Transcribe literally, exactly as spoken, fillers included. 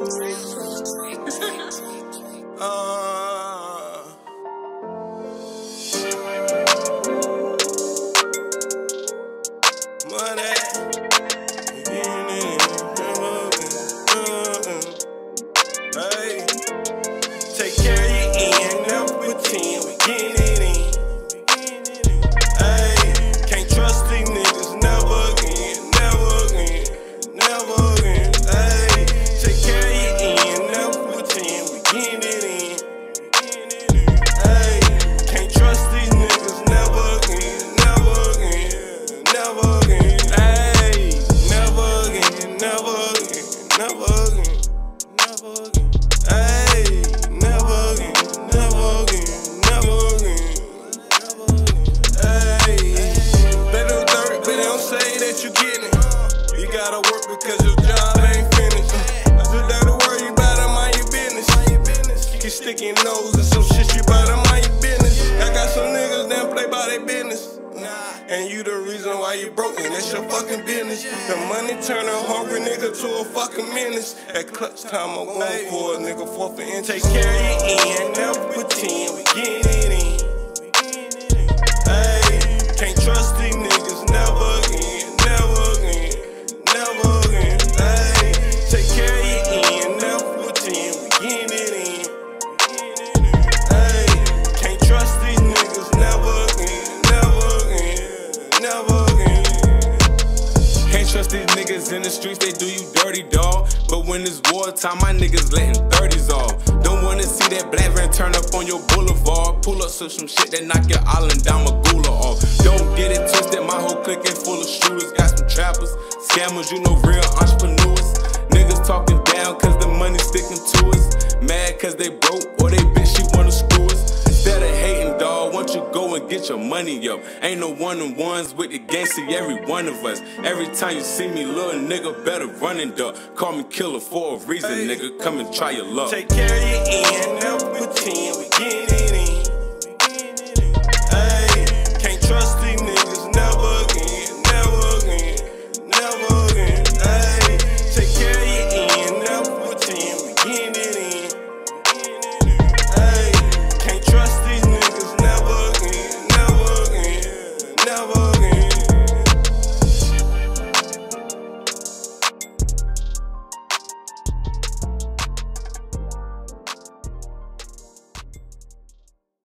uh, money. Hey, take care of your end, never pretend we getting it in. Hey, can't trust these niggas, never again, never again, never again. Hey, take care of your end, never pretend we getting it in. Hey, can't trust these niggas, never again, never again, never again. Hey, never again, never again, never again, never again. Hey, never again, never again, never again, never again. Hey, they don't dirt, but they don't say that you getting it. You gotta work because your job ain't finished. I said that the word, you better mind your business. Keep sticking nose and some shit, you better mind your business. I got some niggas that play by their business. And you the reason why you broken, that's your fucking business. The money turn a hungry nigga to a fucking menace. At clutch time, I'm going for a nigga fourth and inch. Take care of your end, never pretend we getting it in. Hey, can't trust these niggas, never again, never again, never again. Hey, take care of your end, never pretend we getting it in. Hey, can't trust these niggas, never again, never again, never again. Can't trust these niggas in the streets, they do you dirty, dawg. But when it's wartime, my niggas letting thirties off. Don't wanna see that black van turn up on your boulevard. Pull up some shit that knock your island down Magula off. Don't get it twisted, my whole clique ain't full of shooters. Got some trappers, scammers, you know, real entrepreneurs. Niggas talking down cause the money sticking to us. Mad cause they broke or they bitch she wanna screw us. Instead of hating, dawg, won't you go and get your money up? Ain't no one-on-ones with the gang, see every one of us. Every time you see me, little nigga, better run and duck. Call me killer for a reason, nigga, come and try your luck. Take care of your end, never pretend